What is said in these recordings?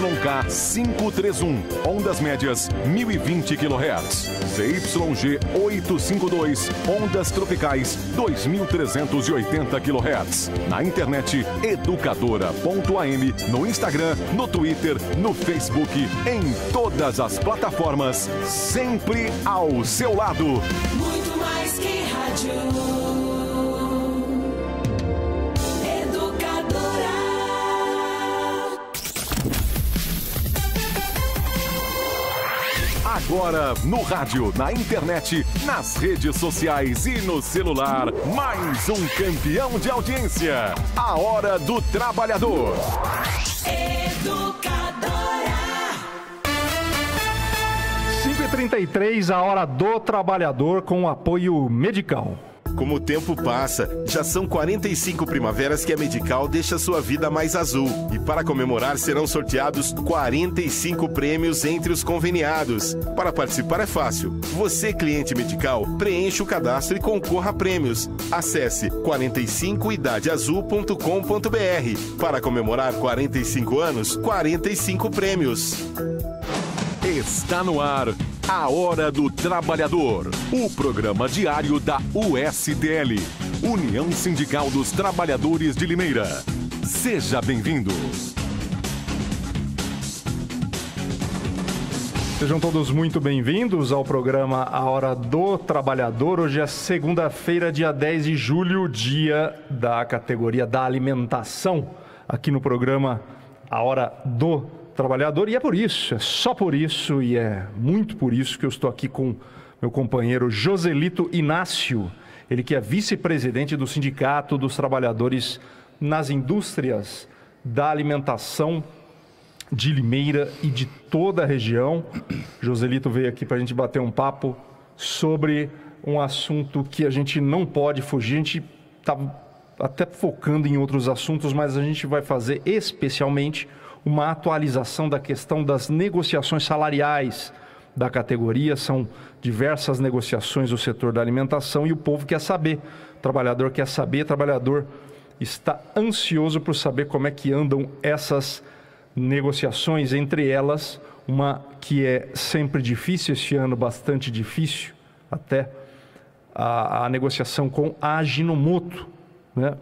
ZYK 531, ondas médias 1020 kHz. ZYG 852, ondas tropicais 2380 kHz. Na internet educadora.am, no Instagram, no Twitter, no Facebook, em todas as plataformas, sempre ao seu lado. Muito mais que rádio. Agora, no rádio, na internet, nas redes sociais e no celular, mais um campeão de audiência. A Hora do Trabalhador. Educadora. 5h33, a Hora do Trabalhador com apoio Medical. Como o tempo passa, já são 45 primaveras que a Medical deixa sua vida mais azul. E para comemorar serão sorteados 45 prêmios entre os conveniados. Para participar é fácil. Você, cliente Medical, preencha o cadastro e concorra a prêmios. Acesse 45idadeazul.com.br. Para comemorar 45 anos, 45 prêmios. Está no ar a Hora do Trabalhador, o programa diário da USTL, União Sindical dos Trabalhadores de Limeira. Seja bem-vindo. Sejam todos muito bem-vindos ao programa A Hora do Trabalhador. Hoje é segunda-feira, dia 10 de julho, dia da categoria da alimentação, aqui no programa A Hora do Trabalhador. E é por isso, é só por isso e é muito por isso que eu estou aqui com meu companheiro Joselito Inácio, ele que é vice-presidente do Sindicato dos Trabalhadores nas Indústrias da Alimentação de Limeira e de toda a região. Joselito veio aqui para a gente bater um papo sobre um assunto que a gente não pode fugir. A gente está até focando em outros assuntos, mas a gente vai fazer especialmente uma atualização da questão das negociações salariais da categoria. São diversas negociações do setor da alimentação e o povo quer saber, o trabalhador quer saber, o trabalhador está ansioso por saber como é que andam essas negociações, entre elas uma que é sempre difícil, este ano bastante difícil, até a negociação com a Ajinomoto, né?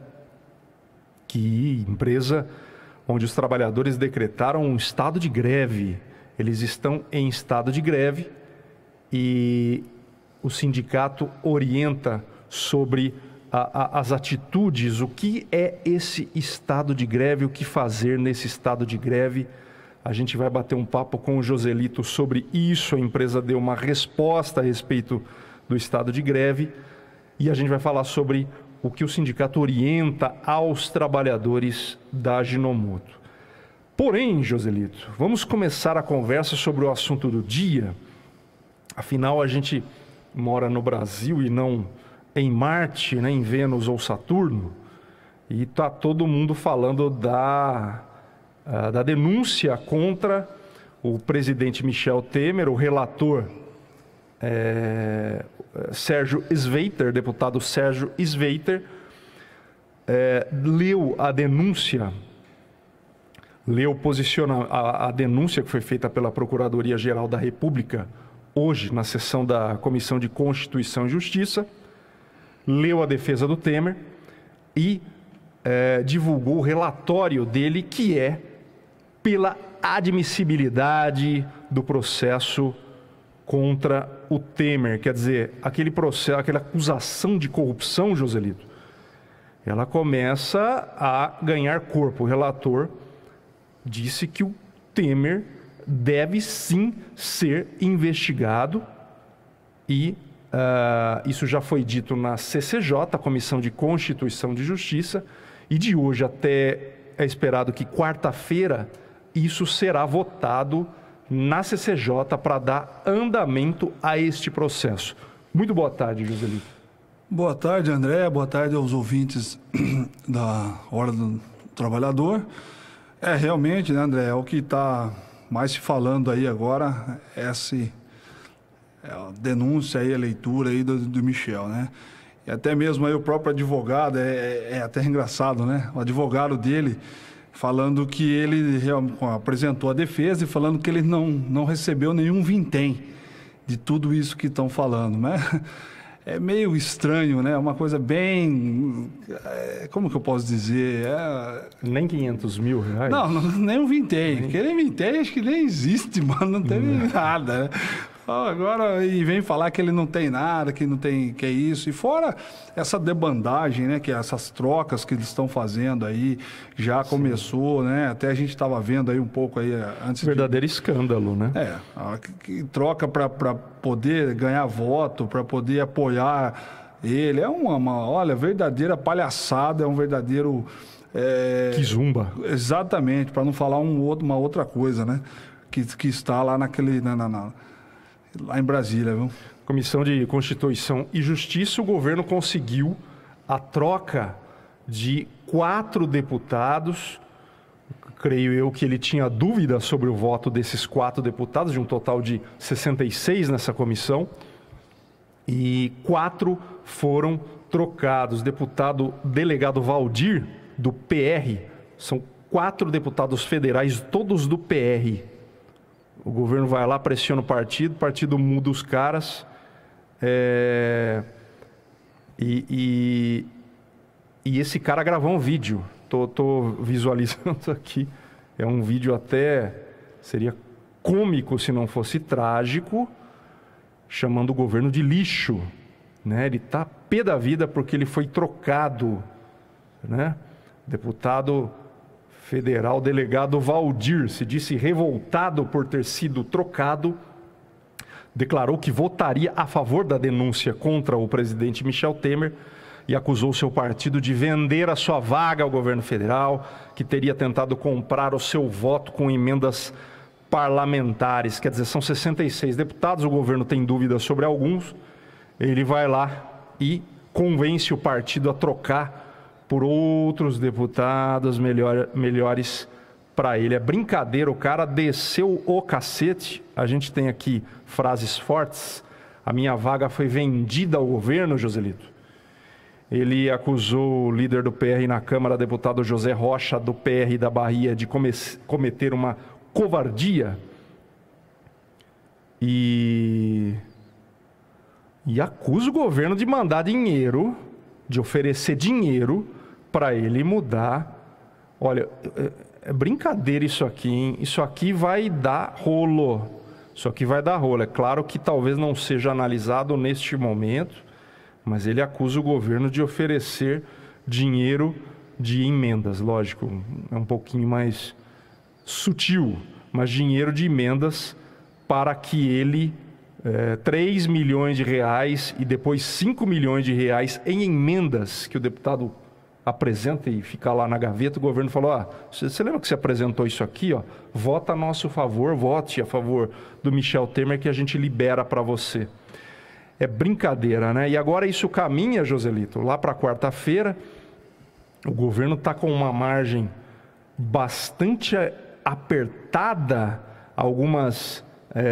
Que empresa onde os trabalhadores decretaram um estado de greve. Eles estão em estado de greve e o sindicato orienta sobre as atitudes, o que é esse estado de greve, o que fazer nesse estado de greve. A gente vai bater um papo com o Joselito sobre isso. A empresa deu uma resposta a respeito do estado de greve e a gente vai falar sobre o que o sindicato orienta aos trabalhadores da Ajinomoto. Porém, Joselito, vamos começar a conversa sobre o assunto do dia. Afinal, a gente mora no Brasil e não em Marte, né, em Vênus ou Saturno, e está todo mundo falando da denúncia contra o presidente Michel Temer, o relator Sérgio Sveiter, deputado Sérgio Sveiter, leu a denúncia, a denúncia que foi feita pela Procuradoria-Geral da República hoje, na sessão da Comissão de Constituição e Justiça, leu a defesa do Temer e divulgou o relatório dele, que é pela admissibilidade do processo contra o Temer. Quer dizer, aquele processo, aquela acusação de corrupção, Joselito, ela começa a ganhar corpo. O relator disse que o Temer deve sim ser investigado e isso já foi dito na CCJ, a Comissão de Constituição e Justiça, e de hoje até é esperado que quarta-feira isso será votado na CCJ para dar andamento a este processo. Muito boa tarde, Joselito. Boa tarde, André. Boa tarde aos ouvintes da Hora do Trabalhador. Realmente, né, André, é o que está mais se falando aí agora, a denúncia aí, a leitura aí do Michel, né? E até mesmo aí o próprio advogado, é até engraçado, né? O advogado dele falando que ele apresentou a defesa e falando que ele não recebeu nenhum vintém de tudo isso que estão falando, né? É meio estranho, né? É uma coisa bem... Como que eu posso dizer? Nem 500 mil reais? Não, nem um vintém. Aquele vintém acho que nem existe, mano. Não teve nada, né? Agora, e vem falar que ele não tem nada, que não tem, que é isso. E fora essa debandagem, né? Que essas trocas que eles estão fazendo aí, já começou, né? Até a gente estava vendo aí um pouco aí antes. Verdadeiro escândalo, né? Que troca para poder ganhar voto, para poder apoiar ele. É olha, verdadeira palhaçada, é um verdadeiro... Que zumba. Exatamente, para não falar uma outra coisa, né? Que está lá naquele... lá em Brasília, viu? Comissão de Constituição e Justiça, o governo conseguiu a troca de 4 deputados. Creio eu que ele tinha dúvida sobre o voto desses 4 deputados, de um total de 66 nessa comissão. E 4 foram trocados. Deputado delegado Valdir, do PR, são 4 deputados federais, todos do PR. O governo vai lá, pressiona o partido muda os caras. E esse cara gravou um vídeo. Tô visualizando aqui. É um vídeo até... seria cômico se não fosse trágico, chamando o governo de lixo. Né? Ele tá pé da vida porque ele foi trocado. Né? Deputado... federal delegado Valdir se disse revoltado por ter sido trocado, declarou que votaria a favor da denúncia contra o presidente Michel Temer e acusou seu partido de vender a sua vaga ao governo federal, que teria tentado comprar o seu voto com emendas parlamentares. Quer dizer, são 66 deputados, o governo tem dúvidas sobre alguns, ele vai lá e convence o partido a trocar por outros deputados melhores para ele. É brincadeira, o cara desceu o cacete. A gente tem aqui frases fortes. A minha vaga foi vendida ao governo, Joselito. Ele acusou o líder do PR na Câmara, deputado José Rocha, do PR da Bahia, de cometer uma covardia. E acusa o governo de mandar dinheiro, de oferecer dinheiro para ele mudar. Olha, é brincadeira isso aqui, hein? Isso aqui vai dar rolo. Isso aqui vai dar rolo. É claro que talvez não seja analisado neste momento, mas ele acusa o governo de oferecer dinheiro de emendas. Lógico, é um pouquinho mais sutil, mas dinheiro de emendas para que ele... 3 milhões de reais e depois 5 milhões de reais em emendas que o deputado apresenta e fica lá na gaveta. O governo falou, você lembra que você apresentou isso aqui? Vota a nosso favor, vote a favor do Michel Temer que a gente libera para você. É brincadeira, né? E agora isso caminha, Joselito, lá para quarta-feira. O governo está com uma margem bastante apertada, algumas...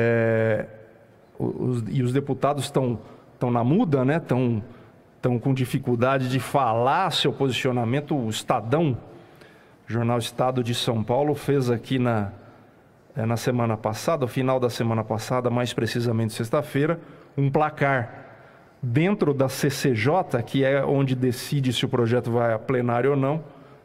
e os deputados estão na muda, né? Estão com dificuldade de falar seu posicionamento. O Estadão, Jornal Estado de São Paulo, fez aqui na semana passada, no final da semana passada, mais precisamente sexta-feira, um placar dentro da CCJ, que é onde decide se o projeto vai a plenário ou não.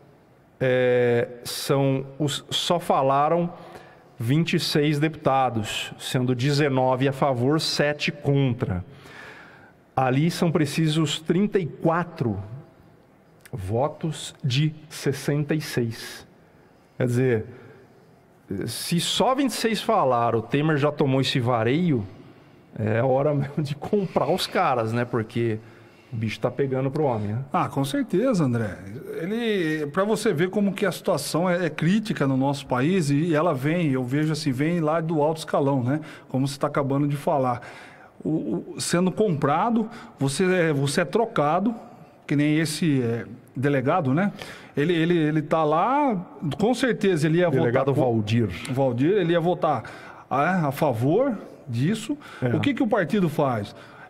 Só falaram 26 deputados, sendo 19 a favor, 7 contra. Ali são precisos 34 votos de 66. Quer dizer, se só 26 falaram, o Temer já tomou esse vareio, é hora mesmo de comprar os caras, né? Porque o bicho tá pegando pro homem, né? Com certeza, André. Para você ver como que a situação é crítica no nosso país e ela eu vejo assim, vem lá do alto escalão, né? Como você está acabando de falar. Sendo comprado, você é trocado, que nem esse delegado, né? Ele tá lá, com certeza ele ia delegado votar... Valdir, ele ia votar a favor disso. O que o partido faz?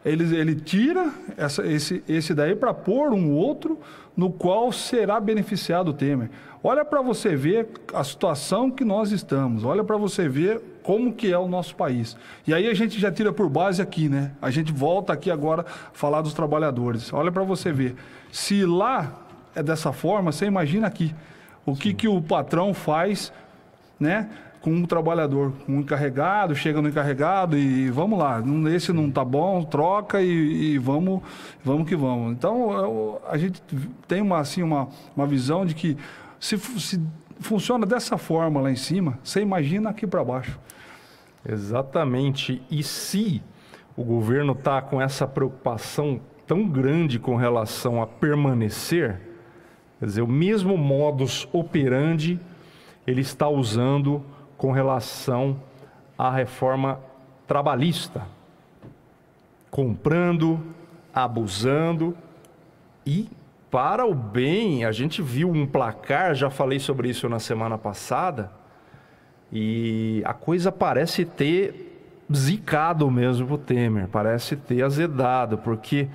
ele tira esse daí para pôr um outro no qual será beneficiado o Temer. Olha para você ver a situação que nós estamos, olha para você ver como que é o nosso país. E aí a gente já tira por base aqui, né? A gente volta aqui agora a falar dos trabalhadores. Olha para você ver. Se lá é dessa forma, você imagina aqui. O que o patrão faz, né? Com um trabalhador, com um encarregado, chega no encarregado e vamos lá, esse não tá bom, troca e vamos que vamos. Então, a gente tem uma visão de que se funciona dessa forma lá em cima, você imagina aqui para baixo. Exatamente. E se o governo está com essa preocupação tão grande com relação a permanecer, quer dizer, o mesmo modus operandi ele está usando com relação à reforma trabalhista, comprando, abusando e, para o bem, a gente viu um placar, já falei sobre isso na semana passada, e a coisa parece ter zicado mesmo para o Temer, parece ter azedado, porque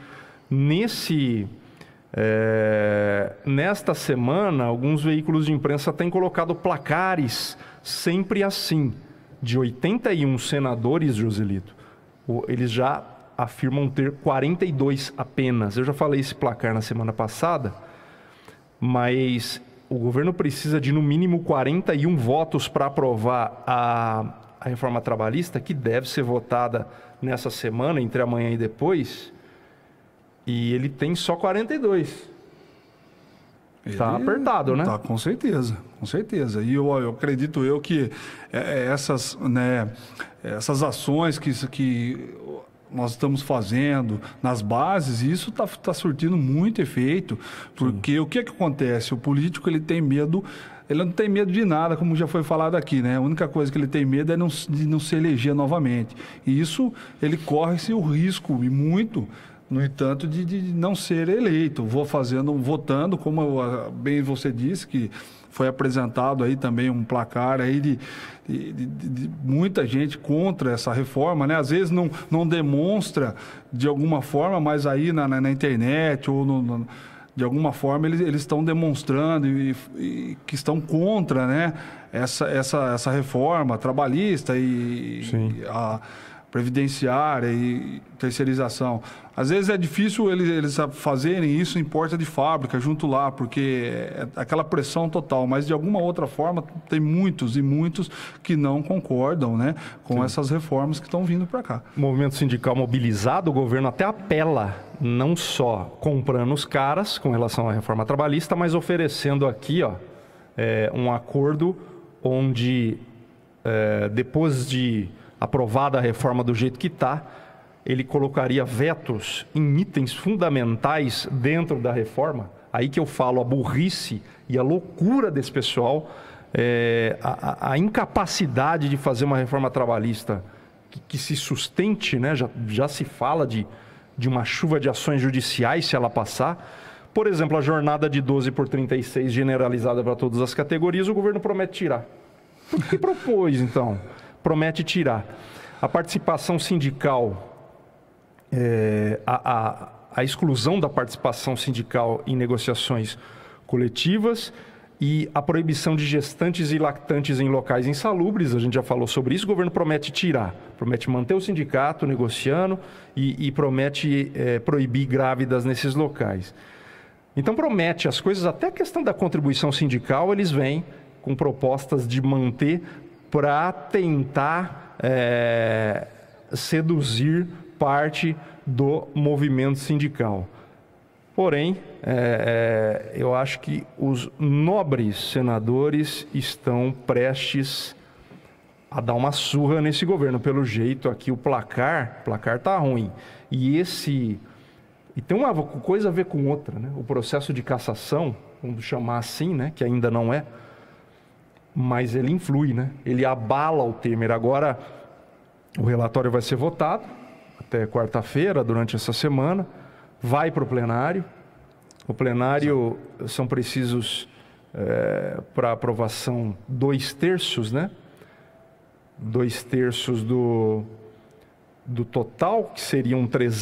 nesta semana, alguns veículos de imprensa têm colocado placares sempre assim, de 81 senadores, Joselito, eles já afirmam ter 42 apenas. Eu já falei esse placar na semana passada, mas o governo precisa de no mínimo 41 votos para aprovar a reforma trabalhista, que deve ser votada nessa semana, entre amanhã e depois, e ele tem só 42. Está apertado, né? Tá, com certeza, com certeza. E eu acredito que essas ações que nós estamos fazendo nas bases, isso está surtindo muito efeito, porque Sim. O que acontece? O político ele tem medo, ele não tem medo de nada, como já foi falado aqui, né? A única coisa que ele tem medo é de não se eleger novamente. E isso, ele corre-se o risco, e muito, no entanto, de não ser eleito. Votando, como bem você disse, que foi apresentado aí também um placar aí de muita gente contra essa reforma, né? Às vezes não demonstra de alguma forma, mas aí na internet ou de alguma forma eles estão demonstrando e que estão contra, né? essa reforma trabalhista e a previdenciária e terceirização. Às vezes é difícil eles fazerem isso em porta de fábrica, junto lá, porque é aquela pressão total, mas de alguma outra forma tem muitos e muitos que não concordam, né, com essas reformas que estão vindo para cá. O movimento sindical mobilizado, o governo até apela, não só comprando os caras com relação à reforma trabalhista, mas oferecendo aqui um acordo onde, depois de aprovada a reforma do jeito que está, ele colocaria vetos em itens fundamentais dentro da reforma. Aí que eu falo a burrice e a loucura desse pessoal, a incapacidade de fazer uma reforma trabalhista que se sustente, né? Já se fala de uma chuva de ações judiciais se ela passar. Por exemplo, a jornada de 12 por 36 generalizada para todas as categorias, o governo promete tirar. O que propôs, então? Promete tirar. A participação sindical, a exclusão da participação sindical em negociações coletivas e a proibição de gestantes e lactantes em locais insalubres, a gente já falou sobre isso, o governo promete tirar, promete manter o sindicato negociando e promete proibir grávidas nesses locais. Então promete as coisas, até a questão da contribuição sindical, eles vêm com propostas de manter para tentar seduzir parte do movimento sindical. Porém, eu acho que os nobres senadores estão prestes a dar uma surra nesse governo. Pelo jeito aqui o placar está ruim. E tem uma coisa a ver com outra, né? O processo de cassação, vamos chamar assim, né? Que ainda não é, mas ele influi, né? Ele abala o Temer. Agora, o relatório vai ser votado até quarta-feira, durante essa semana, vai para o plenário. O plenário são precisos, para aprovação, 2/3, né? 2/3 do total, que seriam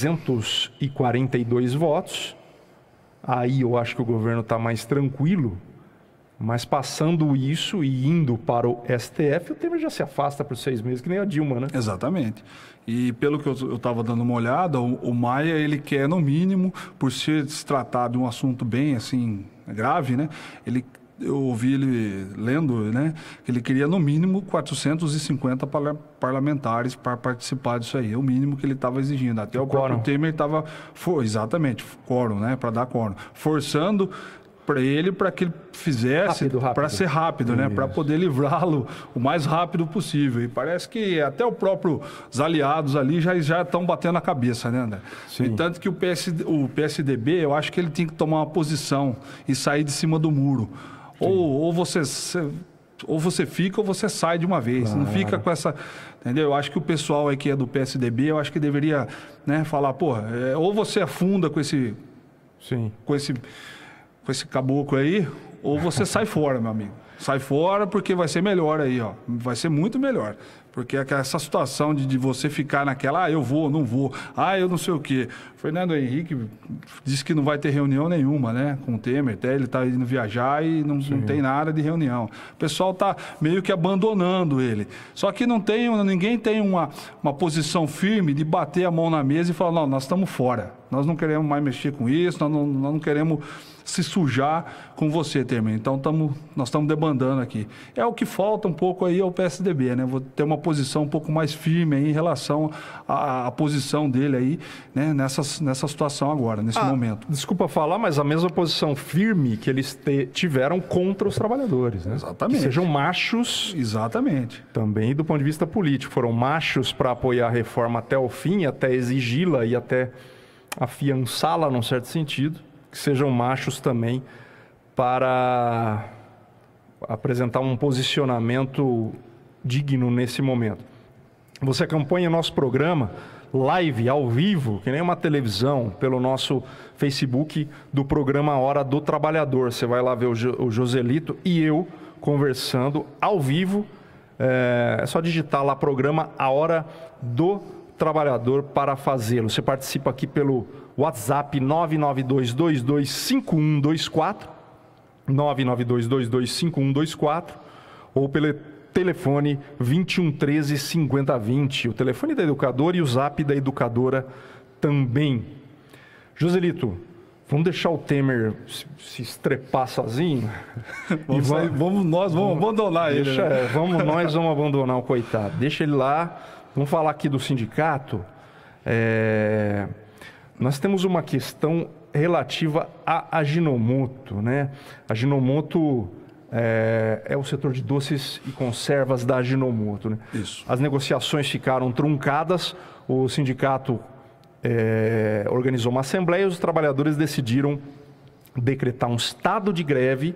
342 votos. Aí eu acho que o governo está mais tranquilo, mas passando isso e indo para o STF, o Temer já se afasta por 6 meses, que nem a Dilma, né? Exatamente. E pelo que eu estava dando uma olhada, o Maia, ele quer, no mínimo, por se tratar de um assunto bem, assim, grave, né? Eu ouvi ele lendo, né, que ele queria no mínimo 450 parlamentares para participar disso aí. É o mínimo que ele estava exigindo. Até o próprio Temer estava, exatamente, quórum, né, para dar quórum, forçando para ele, para que ele fizesse, para ser rápido, né, para poder livrá-lo o mais rápido possível. E parece que até os aliados ali já estão batendo a cabeça, né, André? Tanto que o PSDB, eu acho que ele tem que tomar uma posição e sair de cima do muro. Ou você fica ou você sai de uma vez. Claro. Não fica com essa... Entendeu? Eu acho que o pessoal aí que é do PSDB, eu acho que deveria, né, falar, ou você afunda com esse caboclo aí, ou você sai fora, meu amigo. Sai fora porque vai ser melhor aí, ó. Vai ser muito melhor. Porque essa situação de você ficar naquela, eu vou, não vou, eu não sei o quê. Fernando Henrique disse que não vai ter reunião nenhuma, né, com o Temer. Até ele está indo viajar e não tem nada de reunião. O pessoal está meio que abandonando ele. Só que ninguém tem uma posição firme de bater a mão na mesa e falar, não, nós estamos fora. Nós não queremos mais mexer com isso, nós não queremos se sujar com você, Temer. Então, nós estamos debandando aqui. É o que falta um pouco aí ao PSDB, né? Vou ter uma posição um pouco mais firme aí em relação à posição dele aí, né? Nessa situação agora, nesse momento. Desculpa falar, mas a mesma posição firme que eles tiveram contra os trabalhadores, né? Exatamente. Que sejam machos. Exatamente. Também do ponto de vista político. Foram machos para apoiar a reforma até o fim, até exigi-la e até afiançá-la num certo sentido. Que sejam machos também para apresentar um posicionamento digno nesse momento. Você acompanha nosso programa live, ao vivo, que nem uma televisão, pelo nosso Facebook do programa Hora do Trabalhador. Você vai lá ver o Joselito e eu conversando ao vivo. É só digitar lá programa A Hora do Trabalhador para fazê-lo. Você participa aqui pelo WhatsApp 992225124, 992225124, ou pelo telefone 2113-5020, o telefone da educadora e o zap da educadora também. Joselito, vamos deixar o Temer se estrepar sozinho? Nós vamos abandonar ele. Nós vamos abandonar o coitado. Deixa ele lá. Vamos falar aqui do sindicato. Nós temos uma questão relativa à Ajinomoto, né? A Ajinomoto é o setor de doces e conservas da Ajinomoto, né? Isso. As negociações ficaram truncadas, o sindicato organizou uma assembleia e os trabalhadores decidiram decretar um estado de greve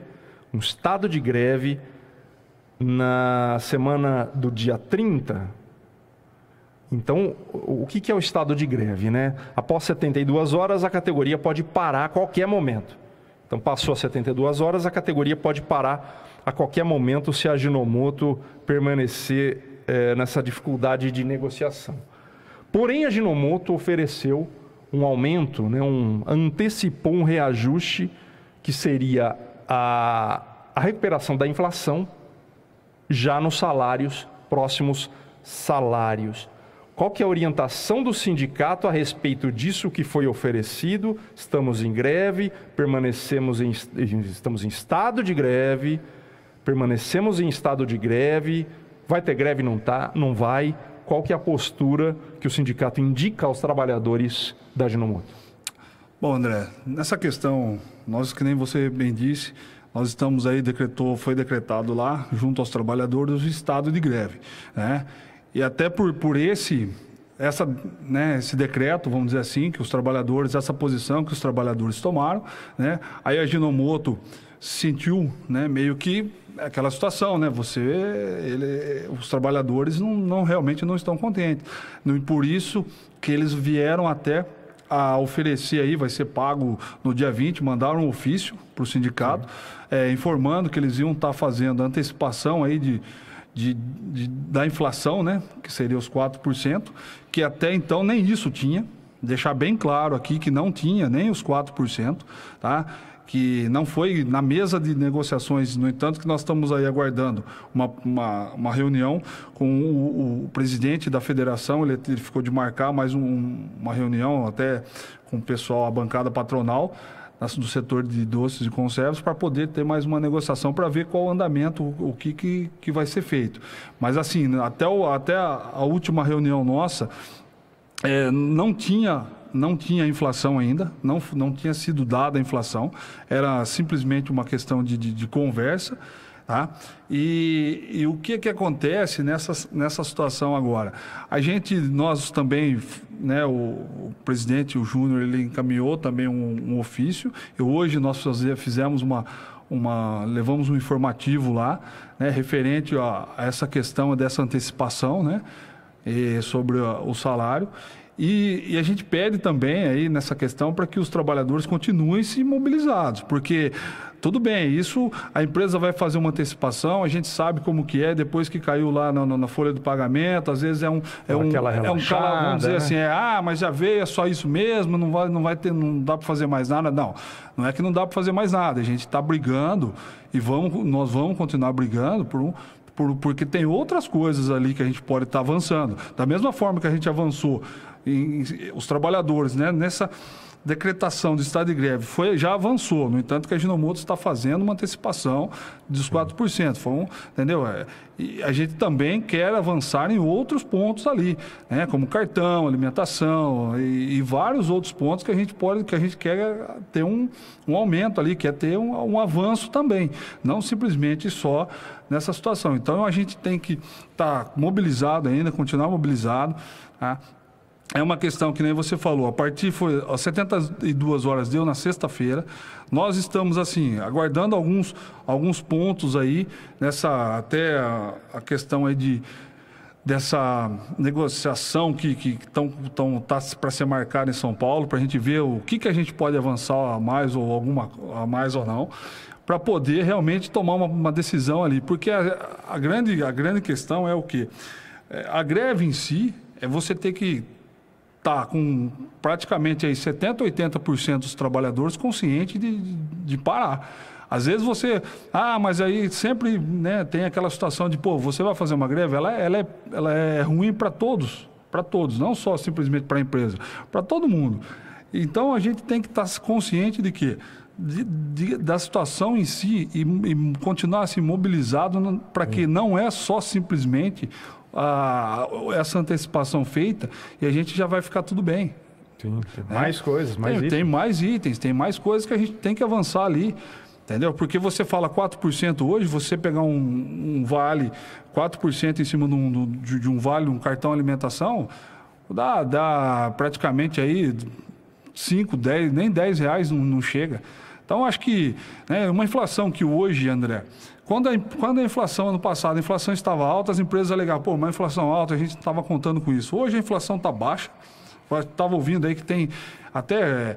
na semana do dia 30. Então, o que é o estado de greve, né? Após 72 horas, a categoria pode parar a qualquer momento. Então, passou as 72 horas, a categoria pode parar a qualquer momento se a Ajinomoto permanecer nessa dificuldade de negociação. Porém, a Ajinomoto ofereceu um aumento, né, antecipou um reajuste que seria a recuperação da inflação já nos salários, próximos salários. Qual que é a orientação do sindicato a respeito disso que foi oferecido? Estamos em greve, estamos em estado de greve, permanecemos em estado de greve, vai ter greve, não vai? Qual que é a postura que o sindicato indica aos trabalhadores da Ajinomoto? Bom, André, nessa questão, nós, que nem você bem disse, nós estamos aí, foi decretado lá, junto aos trabalhadores, o estado de greve, né? E até por esse decreto, vamos dizer assim, que os trabalhadores, essa posição que os trabalhadores tomaram, né? Aí a Ajinomoto sentiu, né, meio que aquela situação, né? Os trabalhadores realmente não estão contentes. Por isso que eles vieram até a oferecer aí, vai ser pago no dia 20, mandaram um ofício para o sindicato, informando que eles iam estar fazendo a antecipação aí da inflação, né? Que seria os 4%, que até então nem isso tinha. Deixar bem claro aqui que não tinha nem os 4%, tá? Que não foi na mesa de negociações, no entanto que nós estamos aí aguardando uma reunião com o presidente da federação, ele ficou de marcar mais uma reunião até com o pessoal, a bancada patronal, do setor de doces e conservas, para poder ter mais uma negociação para ver qual o andamento, o que vai ser feito. Mas assim, até a última reunião nossa, não tinha inflação ainda, não tinha sido dada a inflação, era simplesmente uma questão de conversa, tá? E o que acontece nessa situação agora? Nós também, né, o presidente, o Júnior, ele encaminhou também um ofício, e hoje nós fizemos levamos um informativo lá, né, referente a essa questão dessa antecipação, né, sobre o salário. E a gente pede também aí nessa questão para que os trabalhadores continuem se mobilizados, porque tudo bem, isso a empresa vai fazer uma antecipação, a gente sabe como que é, depois que caiu lá na folha do pagamento, às vezes é um cala, vamos dizer, né? Assim, mas já veio, é só isso mesmo, não dá para fazer mais nada. Não é que não dá para fazer mais nada, a gente está brigando e nós vamos continuar brigando porque tem outras coisas ali que a gente pode estar avançando. Da mesma forma que a gente avançou os trabalhadores, né, nessa decretação de estado de greve, já avançou. No entanto, que a Ajinomoto está fazendo uma antecipação dos 4%. Entendeu? E a gente também quer avançar em outros pontos ali, né, como cartão, alimentação e vários outros pontos que a gente quer ter um aumento ali, quer ter um avanço também, não simplesmente só nessa situação. Então, a gente tem que estar mobilizado ainda, continuar mobilizado, tá? É uma questão que nem você falou, às 72 horas deu na sexta-feira. Nós estamos, assim, aguardando alguns pontos aí, até a questão aí dessa negociação que tá para ser marcada em São Paulo, para a gente ver o que a gente pode avançar a mais ou não, para poder realmente tomar uma decisão ali. Porque a grande questão é o quê? A greve em si, você ter que tá com praticamente aí 70%, 80% dos trabalhadores conscientes de parar. Às vezes mas aí sempre, né, tem aquela situação de, você vai fazer uma greve, ela é ruim para todos, não só simplesmente para a empresa, para todo mundo. Então, a gente tem que estar consciente de que da situação em si e continuar assim mobilizado para que não é só simplesmente essa antecipação feita e a gente já vai ficar tudo bem. Sim, tem mais coisas, tem mais itens, tem mais coisas que a gente tem que avançar ali, entendeu? Porque você fala 4% hoje, você pegar um vale, 4% em cima de um vale, um cartão alimentação, dá praticamente aí 5, 10, nem 10 reais não chega. Então, acho que, né, uma inflação que hoje, André, quando a inflação, ano passado, a inflação estava alta, as empresas alegavam, uma inflação alta, a gente estava contando com isso. Hoje a inflação está baixa, estava ouvindo aí que tem até,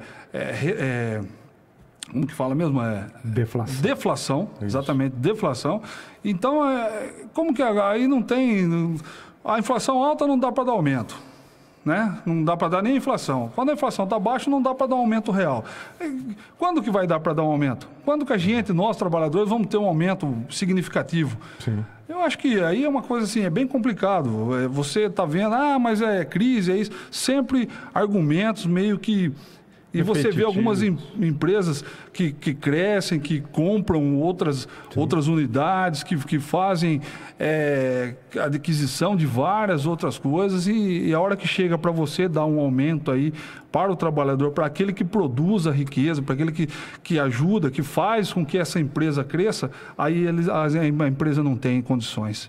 como que fala mesmo? Deflação. Deflação, exatamente, deflação. Então, como que aí não tem... A inflação alta não dá para dar aumento, né? Não dá para dar nem inflação. Quando a inflação está baixa, não dá para dar um aumento real. Quando que vai dar para dar um aumento? Quando que nós trabalhadores, vamos ter um aumento significativo? Sim. Eu acho que aí é uma coisa assim, é bem complicado. Você está vendo, mas é crise, é isso. Sempre argumentos meio que... E você vê algumas empresas que crescem, que compram outras unidades, que fazem adquisição de várias outras coisas e a hora que chega para você dar um aumento aí para o trabalhador, para aquele que produz a riqueza, para aquele que ajuda, que faz com que essa empresa cresça, aí a empresa não tem condições.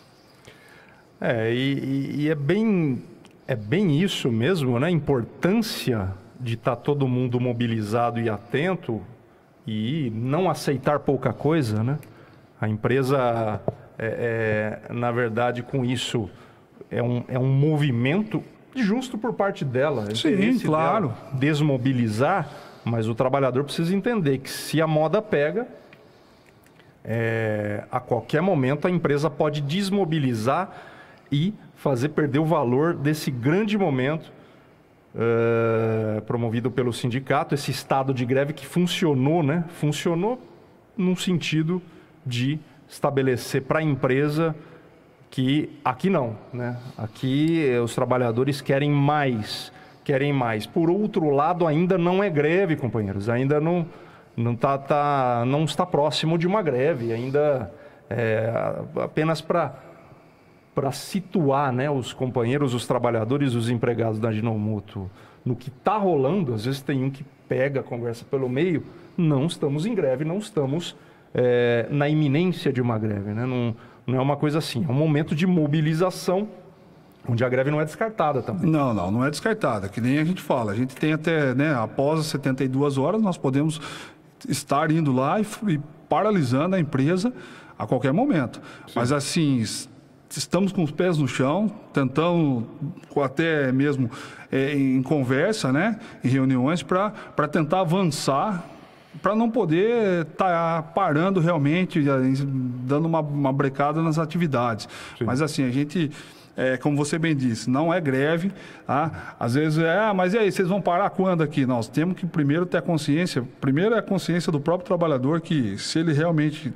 E é bem isso mesmo, né? A importância de estar todo mundo mobilizado e atento e não aceitar pouca coisa, né? A empresa, na verdade, com isso, é um movimento justo por parte dela. Sim, claro. Desmobilizar, mas o trabalhador precisa entender que se a moda pega, A qualquer momento a empresa pode desmobilizar e fazer perder o valor desse grande momento promovido pelo sindicato, esse estado de greve que funcionou, né? Funcionou num sentido de estabelecer para a empresa que aqui não, né? Aqui os trabalhadores querem mais. Por outro lado, ainda não é greve, companheiros, ainda não está próximo de uma greve, ainda apenas para situar, né, os companheiros, os trabalhadores, os empregados da Ajinomoto no que está rolando. Às vezes tem um que pega a conversa pelo meio. Não estamos em greve, não estamos na iminência de uma greve, né? Não é uma coisa assim, é um momento de mobilização onde a greve não é descartada também. Não é descartada, que nem a gente fala. A gente tem até, né, após as 72 horas, nós podemos estar indo lá e paralisando a empresa a qualquer momento. Sim. Mas assim, estamos com os pés no chão, tentando até mesmo em conversa, né, em reuniões, para tentar avançar, para não poder estar parando realmente, dando uma brecada nas atividades. Sim. Mas assim, a gente... como você bem disse, não é greve, tá? Às vezes mas e aí, vocês vão parar quando aqui? Nós temos que primeiro ter a consciência, a consciência do próprio trabalhador, que se ele realmente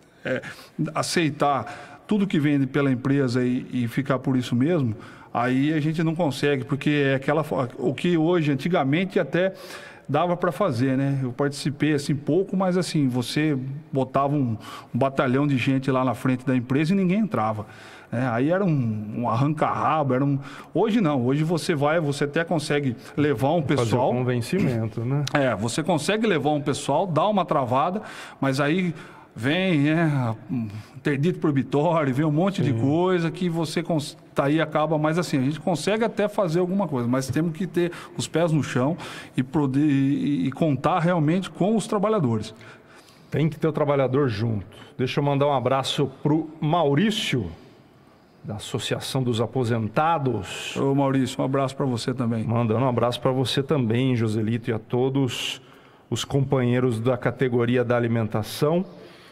aceitar tudo que vem pela empresa e ficar por isso mesmo, aí a gente não consegue, porque o que hoje, antigamente até dava para fazer, né? Eu participei assim pouco, mas assim, você botava um batalhão de gente lá na frente da empresa e ninguém entrava. Aí era um arranca-rabo, Hoje não, hoje você até consegue levar um pessoal... Fazer um convencimento, né? Você consegue levar um pessoal, dá uma travada, mas aí vem, interdito proibitório, vem um monte de coisa que você aí acaba, mas assim, a gente consegue até fazer alguma coisa, mas temos que ter os pés no chão e poder e contar realmente com os trabalhadores. Tem que ter o trabalhador junto. Deixa eu mandar um abraço pro Maurício, da Associação dos Aposentados. Ô Maurício, um abraço para você também. Mandando um abraço para você também, Joselito, e a todos os companheiros da categoria da alimentação.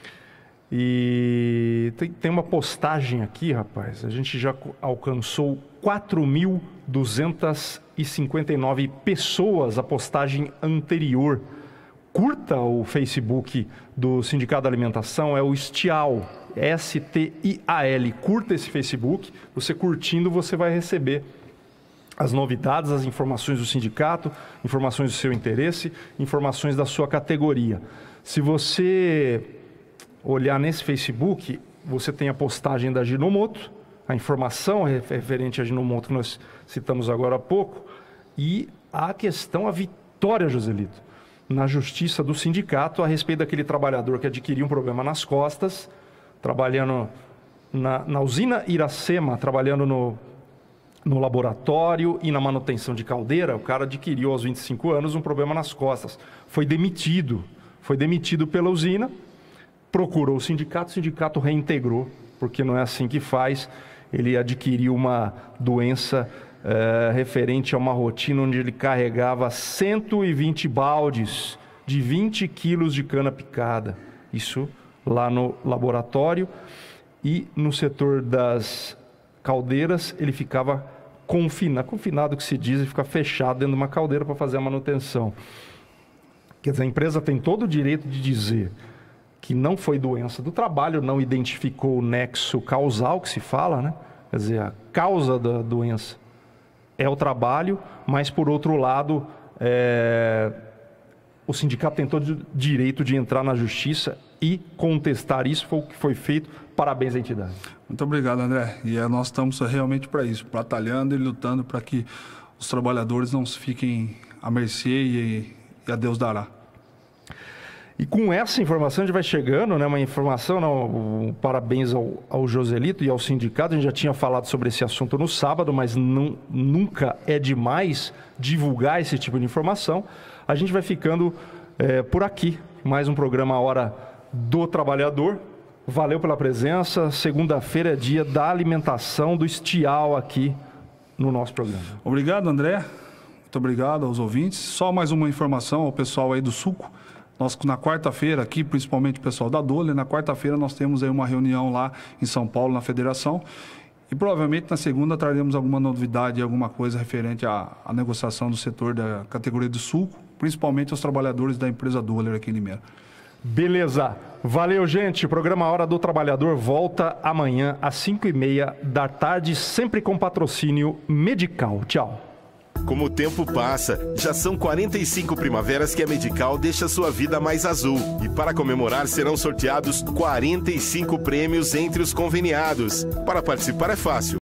E tem uma postagem aqui, rapaz. A gente já alcançou 4.259 pessoas, a postagem anterior. Curta o Facebook do Sindicato da Alimentação, é o STIAL, STIAL. Curta esse Facebook. Você curtindo, você vai receber as novidades, as informações do sindicato, informações do seu interesse, informações da sua categoria. Se você olhar nesse Facebook, você tem a postagem da Ajinomoto, a informação referente à Ajinomoto que nós citamos agora há pouco, e a questão, a vitória, Joselito, na justiça do sindicato a respeito daquele trabalhador que adquiriu um problema nas costas, trabalhando na usina Iracema, trabalhando no laboratório e na manutenção de caldeira. O cara adquiriu aos 25 anos um problema nas costas. Foi demitido pela usina, procurou o sindicato reintegrou, porque não é assim que faz. Ele adquiriu uma doença referente a uma rotina onde ele carregava 120 baldes de 20 quilos de cana picada. Isso lá no laboratório. E no setor das caldeiras, ele ficava confinado, que se diz, e fica fechado dentro de uma caldeira para fazer a manutenção. Quer dizer, a empresa tem todo o direito de dizer que não foi doença do trabalho, não identificou o nexo causal, que se fala, né? Quer dizer, a causa da doença é o trabalho, mas, por outro lado, o sindicato tem todo o direito de entrar na justiça e contestar isso. Foi o que foi feito. Parabéns à entidade. Muito obrigado, André. E nós estamos realmente para isso, batalhando e lutando para que os trabalhadores não fiquem à mercê e a Deus dará. E com essa informação a gente vai chegando, né? Uma informação, parabéns ao Joselito e ao sindicato. A gente já tinha falado sobre esse assunto no sábado, mas nunca é demais divulgar esse tipo de informação. A gente vai ficando por aqui. Mais um programa Hora do Trabalhador. Valeu pela presença. Segunda-feira é dia da alimentação do STIAL aqui no nosso programa. Obrigado, André. Muito obrigado aos ouvintes. Só mais uma informação ao pessoal aí do Suco. Nós, na quarta-feira, aqui, principalmente o pessoal da Dole, na quarta-feira nós temos aí uma reunião lá em São Paulo, na federação. E provavelmente na segunda traremos alguma novidade, alguma coisa referente à negociação do setor da categoria de suco, principalmente aos trabalhadores da empresa Doller aqui em Limeira. Beleza. Valeu, gente. O programa Hora do Trabalhador volta amanhã às 5h30 da tarde, sempre com patrocínio Medical. Tchau. Como o tempo passa, já são 45 primaveras que a Medical deixa sua vida mais azul. E para comemorar serão sorteados 45 prêmios entre os conveniados. Para participar é fácil.